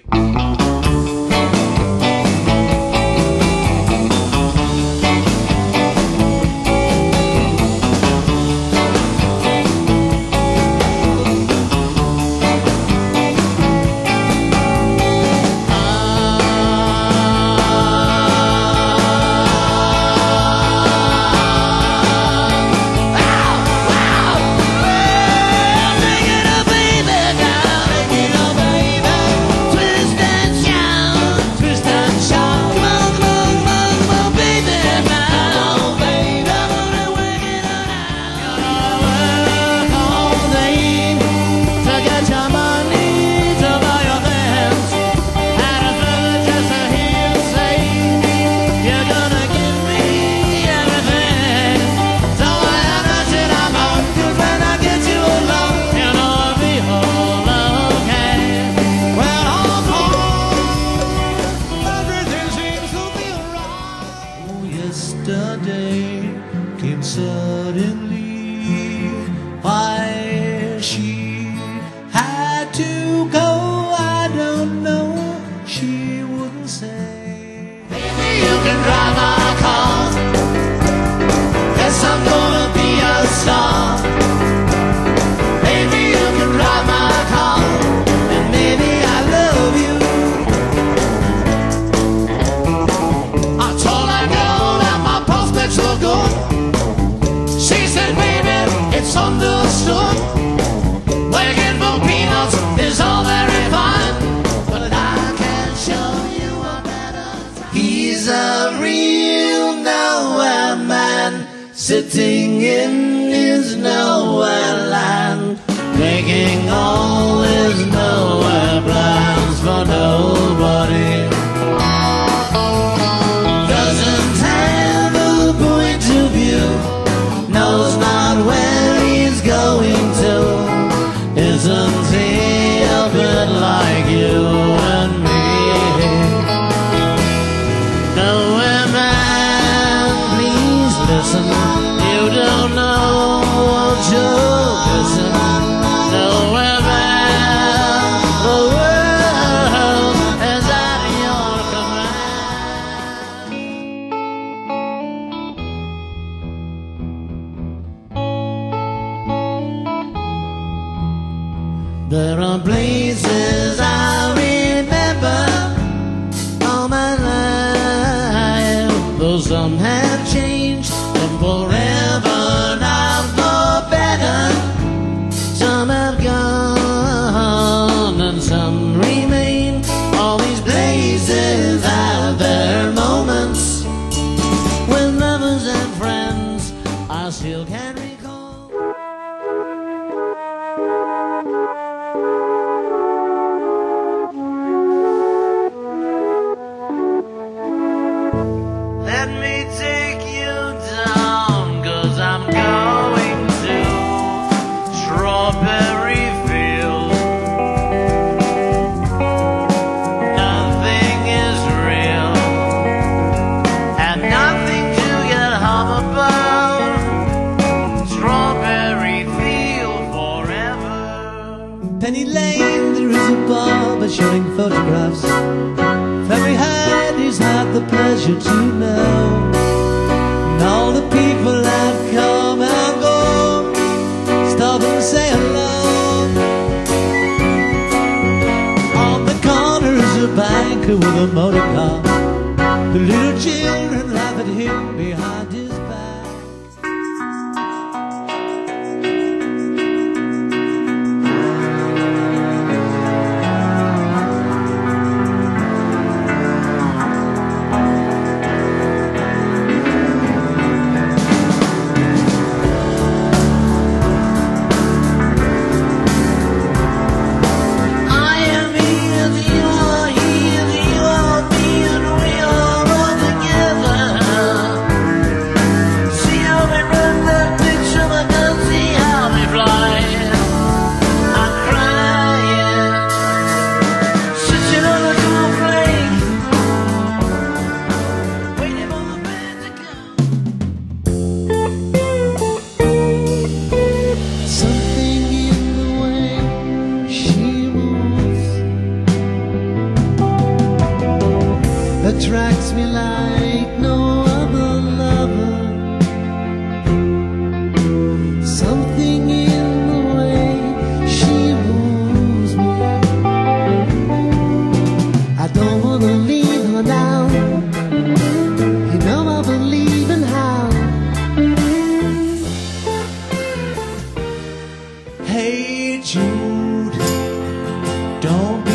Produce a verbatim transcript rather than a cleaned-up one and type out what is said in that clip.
Suddenly, why she had to go, I don't know. She wouldn't say. Baby, you can drive my car. Guess I'm gonna be a star. Baby, you can drive my car, and maybe I love you. I told that girl that my prospects were good. She said, baby, it's understood. Working for peanuts is all very fine, but I can show you a better time. He's a real nowhere man, sitting in his nowhere land, making all his nowhere plans for nobody. Doesn't have a point of view, knows not where he's going to. Isn't he a bit like you and me? Nowhere man, please listen. You don't know what you're missing. Nowhere man, the world is at your command. There are places I remember all my life, though some have changed and forever not for better. Some have gone and some remain. All these places have their moments when lovers and friends I still can recall. Let me take you down, 'cause I'm going to Strawberry Field. Nothing is real and nothing to get hum about. Strawberry Field forever. Penny Lane, there is a barber showing photographs of every head he's had the pleasure to know. And all the people that come and go, stop and say hello. On the corner is a banker with a motor car. The little children laugh at him behind his back. I am here, you are here, you are me, and we are all together. attracts me like no other lover. Something in the way she moves me. I don't wanna leave her now. You know I believe in how. Hey Jude, don't be